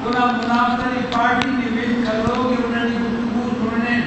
انہاں منافقی پارٹی میں وچ کھلو کے انہاں دی گفتگو سننے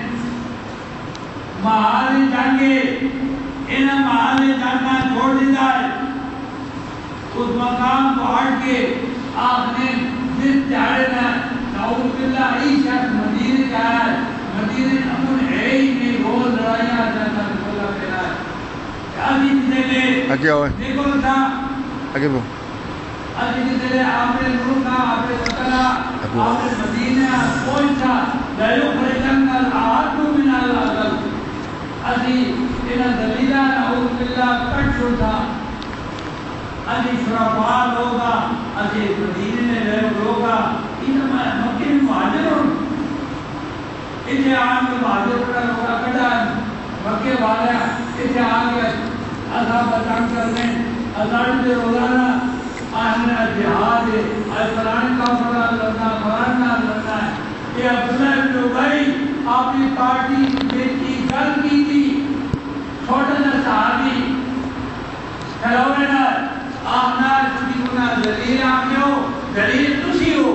محال جنگے انہاں محال جنگا چھوڑ دیتا ہے اس مقام کو ہٹ کے آپ نے جس چاہے نا نعوذ باللہ ای شخص مدینے کا ہے مدینے امن ہے ہی نہیں روز لڑائیاں جاتا کھولا پھیلا ہے آدھی چیزیں آگے آؤ دیکھو تھا آگے بو آدھی چیزیں آپ نے نور کا آپ نے بطلہ آپ نے مدینہ پہنچا لیو خرجن الآتو من العظم آدھی انہا دلیلہ نعوذ باللہ کٹ چھوڑتا آدھی شرفا لوگا آدھی مدینہ میں رہے لوگا انہا مکہ مہاجرون اتنے آنگے مہاجر پڑا لوگا کٹا مکہ والا اتنے آنگے اصحاب بچان کرنے ازاد دے روزانہ آہنہ جہاد ہے آج فلان کا فلان لڑنا فلان کا لڑنا ہے یہ عبداللہ ابن عبی اپنی پارٹی بیٹی گل کی تھی چھوٹا سا صحابی کھلونے نا آہنا چھوٹی ہونا دلیل آنکھیں ہو دلیل تسی ہو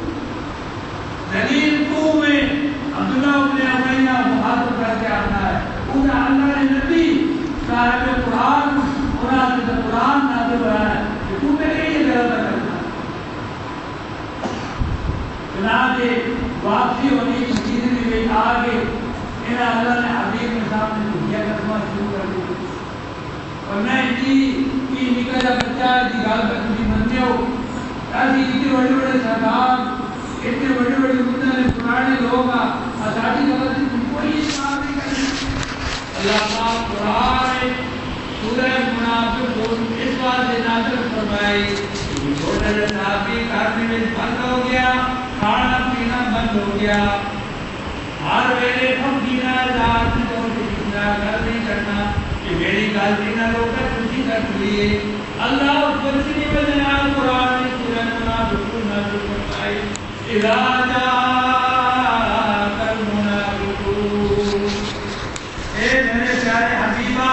دلیل تو میں عبداللہ ابن عبی محاضر کر کے آنا ہے انہا اللہ نے نبی صاحب قرآن انہا سے قرآن نازل ہوا ہے کہ تو میرے یہ غلطہ کرنا چنانچہ واپسی ہونی مدینے میں بھی آگے انہا اللہ نے حبیب میں سامنے دنیا کرنا شروع کر دی اور میں کی نکلا بچہ جی گال پر تجھے منتے ہو ایسی اتنے بڑے بڑے سردار اتنے بڑے بڑے مدنے پرانے لوگ آزادی غلطی کوئی کام نہیں کرنا اللہ پاک قرآن سورہ منافقون اس بات سے نازل فرمائی چھوٹا سا صحابی کارنے میں بند ہو گیا کھانا پینا بند ہو گیا ہر ویلے کھم پینا ذات کو جتنا گل نہیں کرنا کہ میری گل پینا روکا تجھی کر لیے اللہ اس پرچنی وجنا قرآن سورہ منافقون نازل فرمائی اذا جاء المنافقون اے میرے پیارے حبیبہ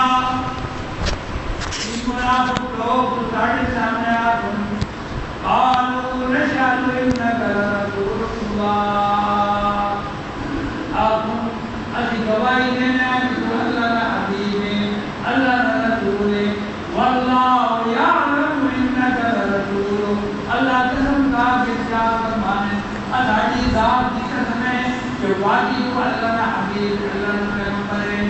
اس منافق لوگ ساڑھے سامنے آتن قالوا نشهد انك لرسول اللہ آتن اسی گواہی دینے آئے کہ اللہ کا حبیب ہے اللہ کا رسول ہے واللہ یعلم انك لرسول اللہ قسم کا کیا فرمانے ادھاڑی ذات کی قسم ہے کہ واقعی کو اللہ کا حبیب اللہ کا پیغمبر ہے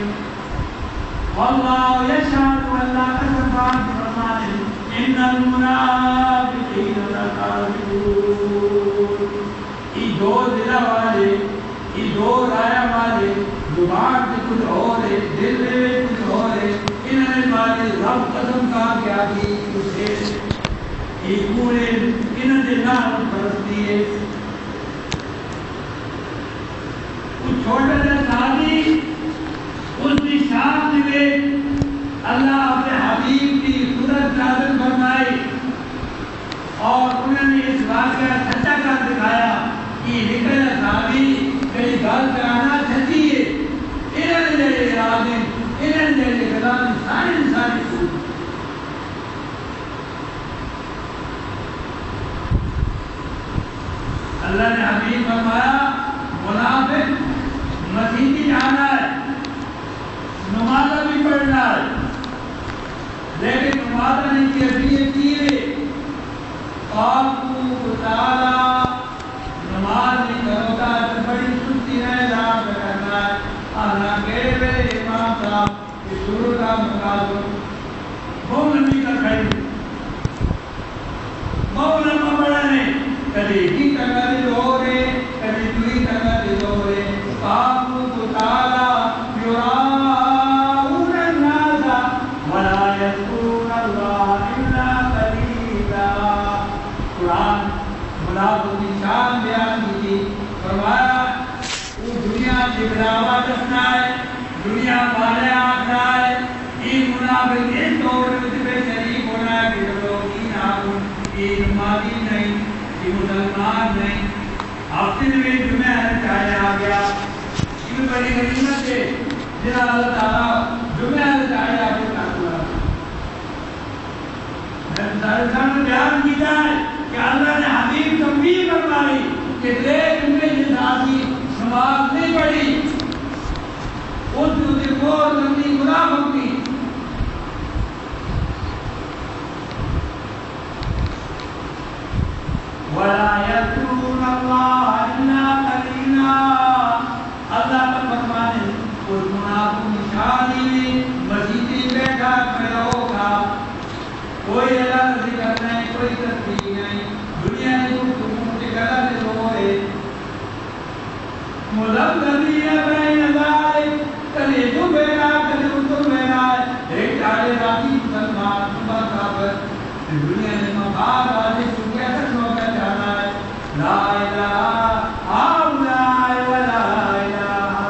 واللہ یشہد اللہ قسم کا فرمانے ان المنافقین لکاذبون یہ دو دلہ والے یہ دو رایا والے زبان سے کچھ اور ہے دل میں کچھ اور ہے انہوں نے والے رب قسم کا کیا کی اسے یہ پورے انہوں نے نام پرستی ہے کچھ چھوٹا سا صحابی اس کی شان میں اللہ اپنے حبیب کی صورت نازل فرمائی اور انہوں نے اس واقعہ سچا کر دکھایا کہ نکل صحابی میری گل کرانا سچی ہے انہوں نے ارادے انہوں نے کلام سارے انسانی کو اللہ نے حبیب فرمایا منافق مسیحی جانا ہے نمازہ بھی پڑھنا ہے لیکن نمازہ نہیں کیفیت کی ہے قابو تعالیٰ نماز نہیں کروتا ہے تو بڑی سستی ہے جہاں پہ کرنا ہے آنا کہے میرے امام صاحب کہ شروع کا مقابل بہت لمبی کا کھڑی بہت لمبا پڑھا نہیں کبھی ہی تنگلی ہو رہے کبھی دوئی تنگلی ہو رہے قابو تعالیٰ یراؤن الناس ولا یذکرون اللہ الا قلیلا قرآن منافق کی شان بیان کی تھی فرمایا وہ دنیا کی بلاوا دسنا ہے دنیا والے آخرا ہے این منافق اس دور میں شریف ہونا ہے کہ جب لوگ این آگن این مادی نہیں یہ مسلمان نہیں ہفتے میں جمعہ چاہے آ گیا یہ بڑی غنیمت ہے جنہا اللہ تعالیٰ جمعہ چاہے آ کے کاٹھوڑا میں نے بیان کیا ہے کہ اللہ نے حبیب تنبیہ فرمائی کہ ایک میں جس آدمی نماز نہیں پڑھی اس نے بہت لمبی منافق کی. وَلَا يَذْكُرُونَ اللَّهَ إِلَّا قَلِيلًا. اللہ کا فرمان ہے اس منافق کی شادی میں مسجد میں بیٹھا کھڑا ہوگا, کوئی اللہ کا ذکر نہیں, کوئی تسبیح نہیں, دنیا میں گفتگو سے غلط ہوئے ملبدین بین ذالک, کبھی تو بینا کبھی تو بینا, ایک چارے راتی مسلمان صبح کافر, دنیا میں مقام والے چکے تک موقع جانا ہے. لا الہ الا ولا الہ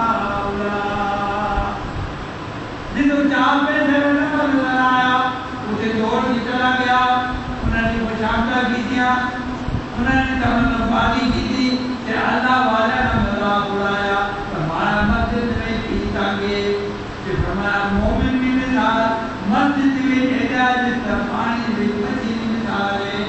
الا. جن کو چار پہ سے نظر آیا اسے دوڑ کے چلا گیا, انہوں نے مشاہدہ کی دیا, انہوں نے تمنا بازی کی تھی کہ اللہ والا نے مذاق اڑایا. فرمایا مسجد میں کی تاکہ کہ فرمایا مومن بھی مثال مسجد میں اعجاز پانی بھی بچی مثال ہے.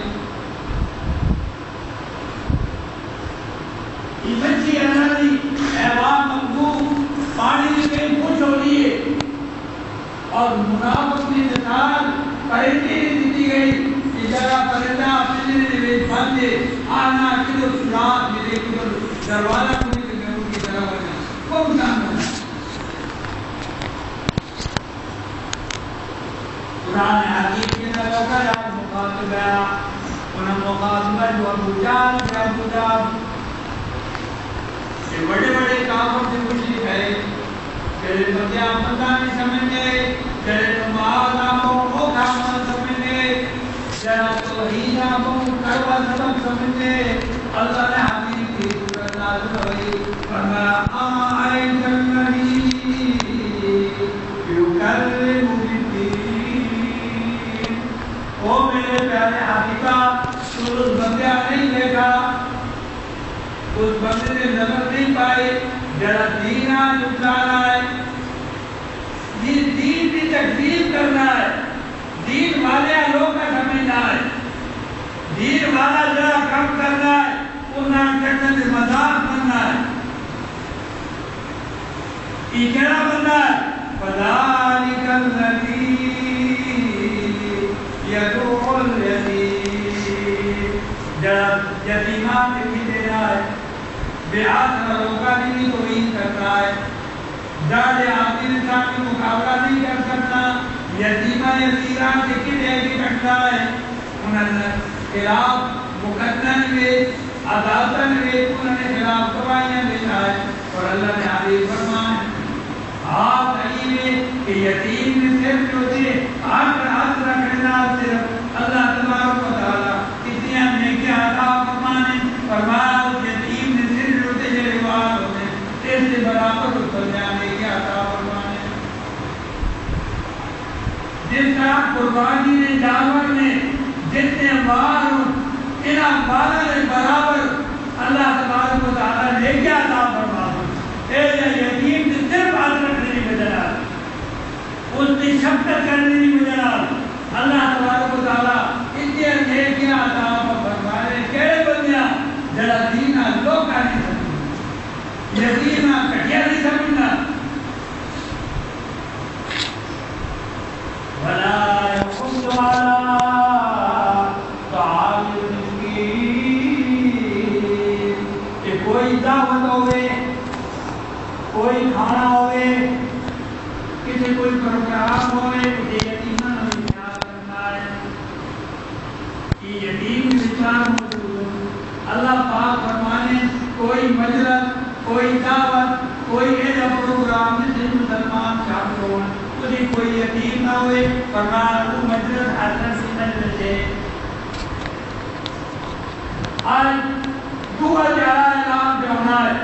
یہ بچی انہی ایوان مقبول پانی میں کہیں پوچھ ہو لیے اور منافق کی مثال پرندے دی گئی کہ جگہ پرندہ پنجرے میں بند ہے, آنا کدھر سراغ ملے کدھر دروازہ کھلے تو میں ان کی طرف آنا کون کام ہونا. قرآن حکیم کے نظر کا یاد مخاطب ہے, انہوں مخاطبہ جو ابو جان سے ابو جان یہ بڑے بڑے کافر سے مشرک ہے, جلے بندیاں بندہ نہیں سمجھ گئے, جلے نماز آموں وہ کامل سمجھ گئے, جلے توحید آموں کروا سبب سمجھ گئے. اللہ نے حمید کی سورت نازل ہوئی, فرمایا آئین جنگلی یکرم بالدین. او میرے پیارے حبیبہ تو اس بندیاں نہیں دیکھا, اس بندے نے نظر نہیں پائی جڑا دین آج اٹھانا ہے, یہ دین کی تکذیب کرنا ہے, دین والے لوگ کا سمجھنا ہے, دین والا جڑا کم کرنا ہے انہاں کہتے ہیں مذاق کرنا ہے. یہ کہنا بندہ ہے فَذَلِكَ الَّذِي يَدُعُ الْيَتِيمَ, جڑا یتیمان کے دینا ہے, بے آسروں کا بھی توہین کرتا ہے, جاڑے عامل انسان کی مقابلہ نہیں کر سکتا, یتیمہ یتیران کے کٹے کی کٹتا ہے, انہوں نے خلاف مقدم میں عدالتن میں انہوں نے خلاف قوائیاں دیتا ہے. اور اللہ نے حدیث فرمائے آپ صحیح کہ یتیم میں صرف جو تھے آپ کا ہاتھ رکھنا صرف اللہ تبارک و تعالیٰ کتنی نیکیاں عطا فرمانے, فرمایا اس یتیم نے صرف جو تھے جو روار ہوتے اس سے برابر اس پر جانے کی عطا فرمانے. جس طرح قربانی نے جانور نے جتنے بار ان اموالوں نے برابر اللہ تبارک و تعالیٰ نے کیا عطا فرمانے. یتیم سے صرف ہاتھ رکھنے کی بجائے اس کی شفقت کرنے کی بجائے اللہ تبارک و تعالیٰ اتنے نیکیاں عطا فرمانے. کہڑے بندیاں جڑا دین لوگ کا نہیں سمجھنا, یتیم کٹیا نہیں سمجھنا. وَلَا يَحُضُّ عَلَىٰ طَعَامِ الْمِسْكِينِ, کہ کوئی دعوت ہوئے, کوئی کھانا ہوئے, کسی کوئی پروگرام ہوئے, کسی یتیمہ میں خیال کرنا ہے کہ یتیم انسان موجود. اللہ پاک فرمانے کوئی مجلس, کوئی دعوت, کوئی ایسا پروگرام جس سے مسلمان شامل ہوں اسے کوئی یتیم نہ ہوئے, فرمایا وہ مجلس حضرت سی مجلس ہے. آج دعا جہاں اعلان جو ہونا ہے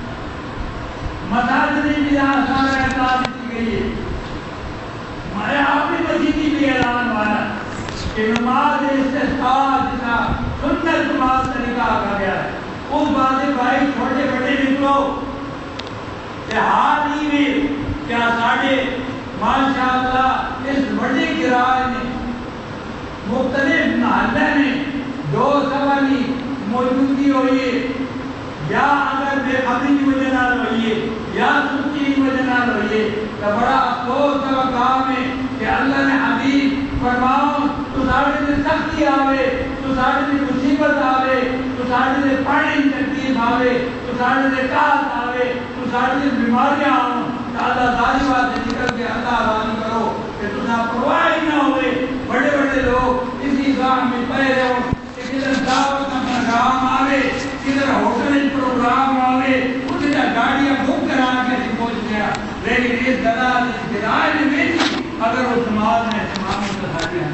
مساجد بھی آسان اعلان کی گئی ہے, ہمارے آپ بھی مسجدی بھی اعلان ہوا کہ نماز استسقاء جسا سنت نماز طریقہ آگا گیا ہے. اس بات بھائی چھوٹے بڑے نکلو کہ حال ہی میں کیا ساڑھے ماشاءاللہ اس بڑے کرائے نے مختلف محلے میں 2 سوانی موجودگی ہوئی یا اگر بے خبری کی وجہ نہ ہوئی یا سستی کی وجہ نہ ہوئی تو بڑا افسوس کا کام ہے کہ اللہ نے حبیب فرماؤ تو ساڑھے سے سختی آوے تو ساڑھے سے مصیبت آوے تو ساڑھے سے پانی کی تکلیف آوے تو ساڑھے سے کاس آوے تو ساڑھے سے بیماریاں آؤں تو اللہ ظاہری بات سے نکل کے اللہ آبادی کرو کہ تمہیں پرواہ ہی نہ ہوئے بڑے بڑے لوگ اسی گام میں پہلے ہو کہ کدھر دعوت کا پروگرام آوے کدھر ہوٹل پروگرام آوے اسی طرح گاڑیاں بک کرا کے پہنچ گیا لیکن اس دلال اس کرائے نے بیچی اگر وہ سماج میں تمام تصاویر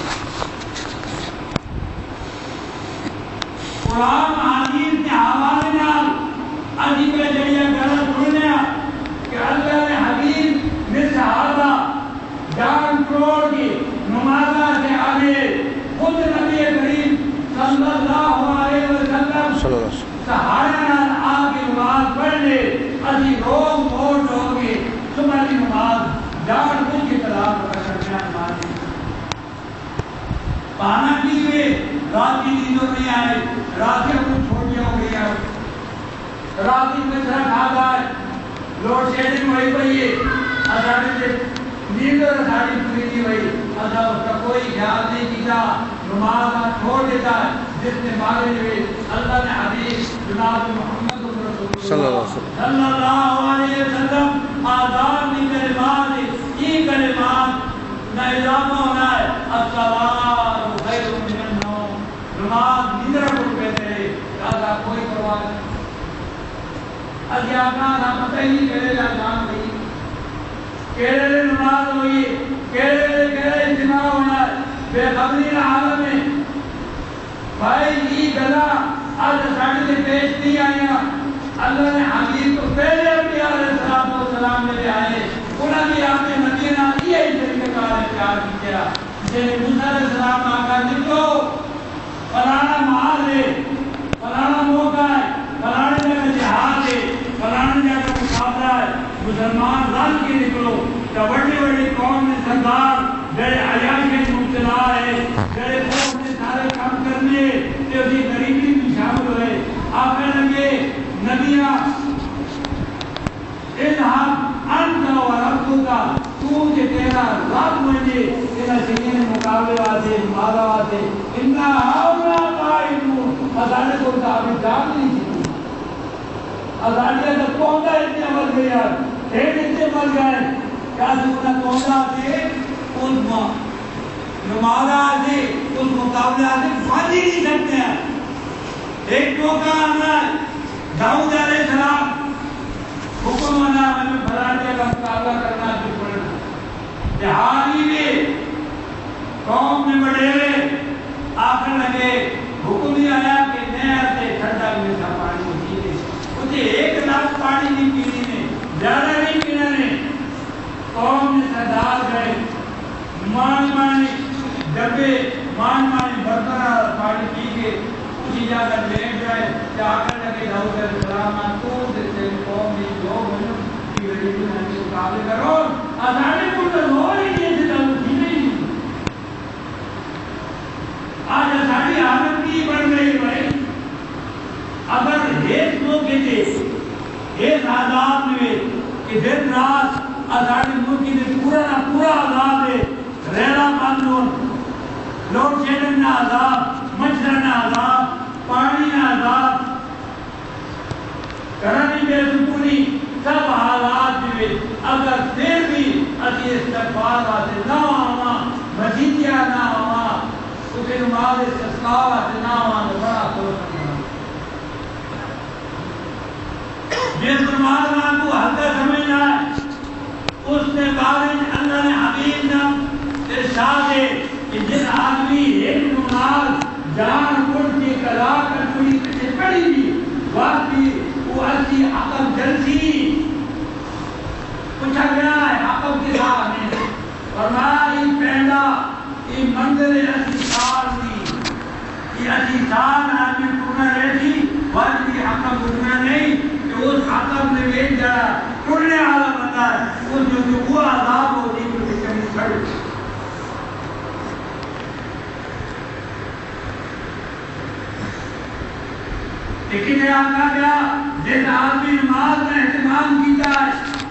قرآن حدیث کے حوالے نال عجیب جڑیا غلط سنیا کہ اللہ نے حبیب نے صحابہ جان کروڑ کی نمازہ سے آگے خود نبی کریم صلی اللہ علیہ وسلم سہارے نال آگے نماز پڑھ لے اسی روز موٹ ہو کے صبح کی نماز جان کچھ کی طرح پکڑنا نماز پانا پیوے رات کی نیندوں نہیں آئے رات کے کچھ چھوٹیاں ہو گئی ہے رات کی کچرا کھا ہے لوڈ شیڈنگ ہوئی پئی ہے ازاڑی سے نیند اور ازاڑی پوری نہیں ہوئی ازا اس کا کوئی خیال نہیں کیا نماز چھوڑ دیتا ہے جس نے مارے ہوئے اللہ نے حدیث جناب محمد صلی اللہ علیہ وسلم آزاد کی کلمات یہ کلمات نہ اضافہ ہونا ہے الصلاۃ خیر من النوم نماز نیندر کو کہتے ہیں لہذا کوئی پرواہ نہیں ابھی آقا نہ پتہ ہی نہیں کرے گا جان نہیں کہرے نماز ہوئی کہرے اجتماع ہونا بے خبری عالم میں بھائی یہ گلا آج ساڑھے سے پیش نہیں آیا اللہ نے حبیب کو پہلے انبیاء علیہ السلام میں لے آئے انہوں نے آپ نے مدینہ یہ طریقہ کار اختیار کیا جنہیں موسیٰ علیہ السلام آقا نکلو فلانا محال ہے فلانا موقع ہے فلانے جگہ جہاد ہے فلانے جگہ مقابلہ ہے مسلمان رل کے نکلو کہ بڑی بڑی قوم میں سردار جڑے عیاش کے مبتلا ہے جڑے قوم نے سارے کام کرنے کہ اسی غریبی بھی شامل ہوئے آپ کہنے لگے نبیہ اذهب انت وربك تو کہ تیرا رب مجھے تیرا سینے مقابلے واسے مارا واسے انہا ہاؤنا قائدون ازانے کو ثابت جان نہیں تھی ازانے کا پونڈا اتنے مر گیا ڈھیر اتنے مر گئے کیا سکنا پونڈا سے اس نمازہ سے اس مقابلہ سے فاضی نہیں سکتے ہیں ایک موقع آنا ہے داؤد علیہ السلام حکم آنا ہمیں بھرانے کا مقابلہ کرنا جو پڑنا جہانی میں قوم میں بڑھے آخر لگے حکم ہی آیا کہ نہر سے ٹھنڈا میٹھا پانی پینے اسے ایک گلاس پانی نہیں پینے نے زیادہ نہیں پینا نے قوم نے سردار گئے مان ڈبے مان برطرہ پانی پی کے اسی جگہ لیٹ گئے کہ آخر لگے داؤد علیہ السلام تو سے قوم نے جو بنو کی غریبی میں مقابلے کرو ازانے کو تو ہو ہی نہیں سے داؤد ہی نہیں آج ازاڑی حالت کی بڑھ گئی بھائی اگر ایک موقع تھے ایک آزاد میں کہ دن رات ازاڑی ملکی میں پورا آزاد ہے ریلا قانون لوڈ شیڈنگ نہ آزاد مچھر نہ آزاد پانی نہ آزاد کرانی بے سکونی سب حالات میں اگر پھر بھی اسی استغفار آتے نہ آنا مسیحیہ نہ آنا اسے نماز استغفار آتے نہ آنا بڑا فرق نہیں جس نماز آپ کو ہلکا سمجھنا ہے اس نے بارے اللہ نے حبیب نے ارشاد ہے کہ جس آدمی ایک نماز جان بوجھ کے قضا کر پوری سے پڑھی بھی واقعی وہ ایسی عقل جلسی پوچھا گیا ہے عقل کے ساتھ میں فرمایا یہ پہلا یہ منظر ایسی سال دی یہ ایسی سال آدمی پورنا رہتی واجبی عقل پورنا نہیں کہ اس عقل نے بیچ جایا ٹوڑنے والا بندہ ہے اس جو وہ عذاب ہوتی ہے کہ کمی چھڑ لیکن یہ آقا گیا جس آدمی نماز میں اہتمام کیتا ہے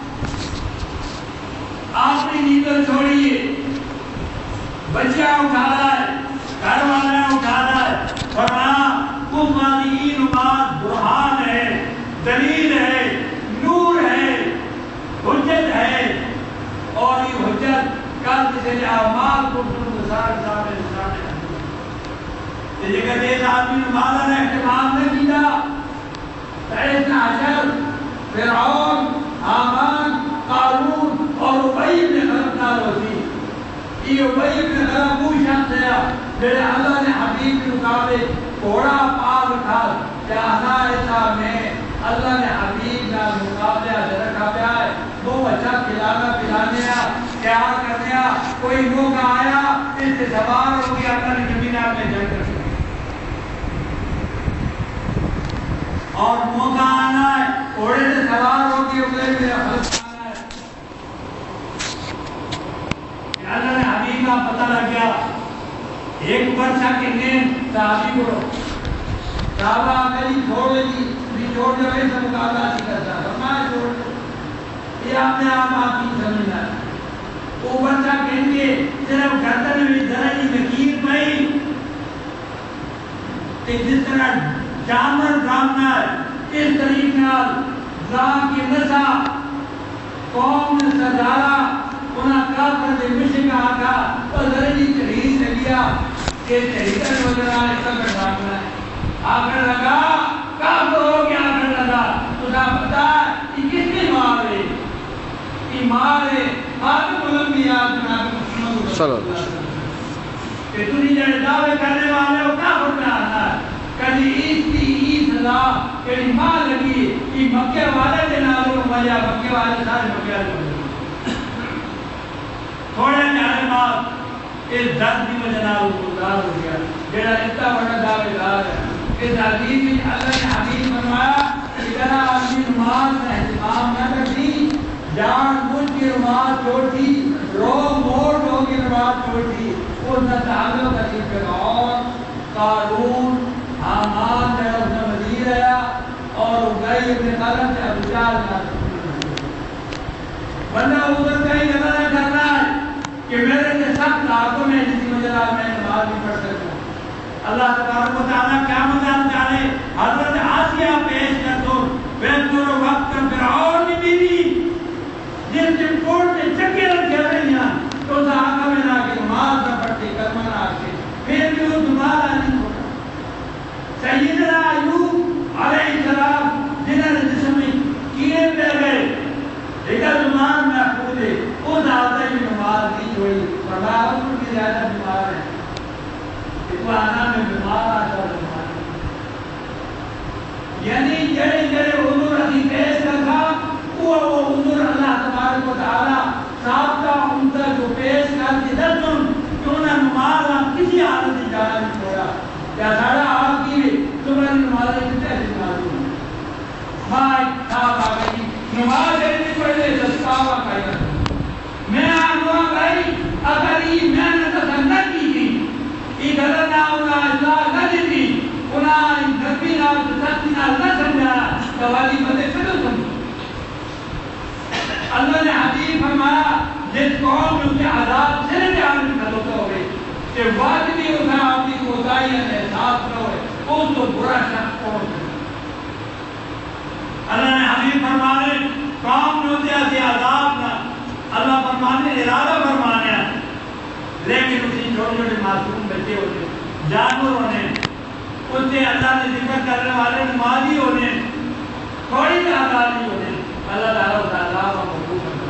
آپنی نیندر چھوڑیے بچہ اٹھا رہا ہے گھر والا اٹھا رہا ہے فرمایا اس والی کی نماز برہان ہے دلیل ہے نور ہے حجت ہے اور یہ حجت کل جسے اعمال کو سامنے یہ کہتے ہیں آدمی نماز میں اہتمام نہ کیا فإن عجل فرعون حامان قارون اور ابی بن خلف نال وزیر یہ ابی بن خلف وہ شخص ہے جنہیں اللہ نے حبیب کے مقابلے گھوڑا پار رکھا جہاں ایسا میں اللہ نے حبیب کا مقابلہ رکھا پیا ہے وہ بچہ کھلانا پلانے کیا کرنے کوئی موقع آیا اس سے سوار ہو گیا اللہ نے زمینہ میں جنگ کر سکے اور موقع آنا ہے گھوڑے سے سوار ہو کے اگلے میرا خلق آنا ہے اللہ نے حبیب کا پتہ لگ گیا ایک برچہ کے نیم صحابی کو صحابہ میری چھوڑ دی بھی چھوڑ دے بھائی سب مقابلہ نہیں کرتا فرمایا چھوڑ دے یہ اپنے آپ آپ کی سمجھنا ہے وہ برچہ کہیں گے صرف گردن میں ذرا ہی نکیر پئی کہ جس طرح جانور ڈرامنا ہے اس طریقہ ڈرام کی نسا قوم نے سردارا انہاں کافر دے مشک آگا اور ذرا تحریر سے لیا کہ تحریر وجہ اس کا ڈرامنا ہے آگر لگا کافر ہو گیا آگر لگا تو نہ پتا یہ کس کی مار ہے یہ مار ہے خاتم الانبیاء جناب محمد صلی اللہ علیہ وسلم کہ تُنی جڑے دعوے کرنے والے ہو کافر میں آنا ہے کدی اس کی سزا کدی ماں لگی کہ مکے والے دے نالوں مجھا مکے والے سارے مکے والے تھوڑے چارے بعد اس درد کی وجہ نالوں گزار ہو گیا جڑا اتنا بڑا دعوے دار ہے اس حدیث میں اللہ نے حبیب فرمایا کہ جنا آدمی نماز میں اہتمام نہ کرتی جان بوجھ کے نماز چھوڑتی رو موڑ ہو کے نماز چھوڑتی اور نہ تعلق کا فرعون قارون حامان نے اس میں وزیر آیا اور ابی بن خلف سے ابو جہل کا بندہ ادھر کہیں نظر نہ کرنا ہے کہ میرے سے سخت لاکھوں میں جسی وجہ میں نماز نہیں پڑھ سکتا اللہ تبارک و تعالیٰ کیا مدد چاہے حضرت آسیہ پیش کر دو بہتر وقت کا فرعون کی بیوی جس جن کوٹ میں چکے رکھے رہی ہیں تو صحابہ میں لا کے نماز نہ پڑھتے کلمہ نہ آتے پھر بھی وہ دوبارہ نہیں ہوتا سیدنا ایوب علیہ السلام جنہوں نے جسم میں کیڑے پہ گئے لیکن زمان محفوظ ہے اس حالت میں نماز نہیں چھوڑی فرمایا ان کی زیادہ بیمار ہے وہ آنا میں بیمار آتا بیمار یعنی جڑے جڑے حضور علی پیش کا تھا وہ حضور اللہ تبارک و تعالی صاحب کا ان کا جو پیش کر کے درسن کیوں نہ نماز آپ کسی حالت میں جانا نہیں چھوڑا یا سارا آپ کی تمہاری نماز کتنے سے معلوم ماں صاحب آ گئی نماز ایسی پڑھے دستاوا کھایا میں آنوا گئی اگر یہ محنت نہ کی تھی یہ غلط نہ ہونا اصلاح نہ دی تھی انہیں نبی نہ سچی نہ سمجھا تو والی بندے کدو سمجھ اللہ نے حدیث فرمایا جس قوم میں کے عذاب سے جان کھلوتا ہوئے کہ واجبی اسے اپنی کوتاہی کا احساس نہ ہوئے اس کو برا شخص پہنچ اللہ نے حدیث فرمانے قوم میں سے عذاب نہ اللہ فرمانے ارادہ فرمانے لیکن اسی چھوٹے چھوٹے معصوم بچے ہوتے جانور ہونے اس سے اللہ نے ذکر کرنے والے نمازی ہونے تھوڑی تعداد نہیں ہونے اللہ تعالیٰ اس عذاب کا مقبول کرتا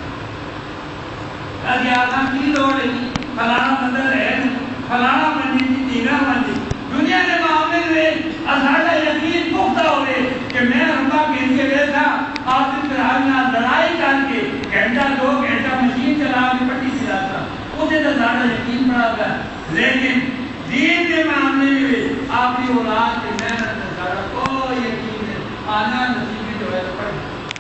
ہے کہ آقا کی لوڑ ہے فلانا مندر ہے فلانا مندر کی دینا مندر دنیا کے معاملے میں اساڑا یقین پختہ ہوئے کہ میں ربا کہن کے بیٹھا آپ اس طرح لڑائی کر کے گھنٹہ دو گھنٹہ مشین چلا کے پٹی چلاتا اسے تو زیادہ یقین پڑا گیا لیکن دین کے معاملے میں آپ کی اولاد کے محنت سے سارا کوئی یقین ہے آنا نصیبی جو ہے پڑھ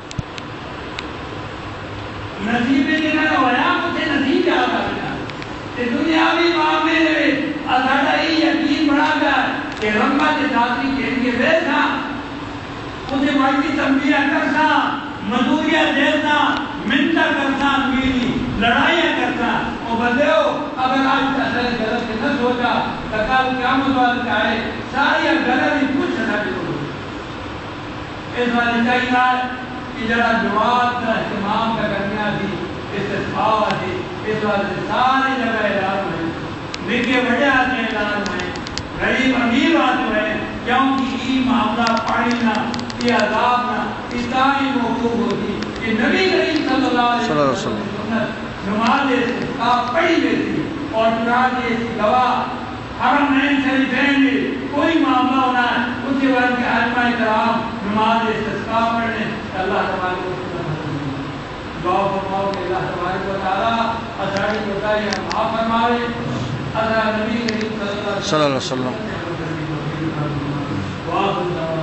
نصیبی جنہاں ہویا مجھے نصیب کیا کرنا کہ دنیاوی معاملے میں اساڑا ہی یقین پڑا گیا کہ رمبا کے ساتھی کہن کے بیٹھا روایتی تنبیہ کرنا مزوریاں دینا منتا کرنا میری لڑائیاں کرنا وہ بندے ہو اگر آج اثر غلط نہ سوچا تو کل قیامت والے آئے ساری غلط ہی کچھ نہ کرو اس والے چاہیے کہ جڑا جواب کا اہتمام کا کرنا تھی استفاع تھی اس والے ساری جگہ اعلان ہوئے نکے بڑے آتے اعلان ہوئے غریب امیر آتے ہوئے کیونکہ یہ معاملہ پڑھنا یہ عذاب نہ اتنی موقوف ہوتی کہ نبی کریم صلی اللہ علیہ وسلم نماز استسقاء پڑھی لیتی اور چنانچہ اس کی گواہ حرمین شریفین میں کوئی معاملہ ہونا ہے اس کے بعد کہ علماء کرام نماز استسقاء پڑھنے اللہ تبارک و تعالی دعا فرماؤ کہ اللہ تبارک و تعالی اساری کوتاہیاں معاف فرمائے اللہ نبی کریم صلی اللہ علیہ وسلم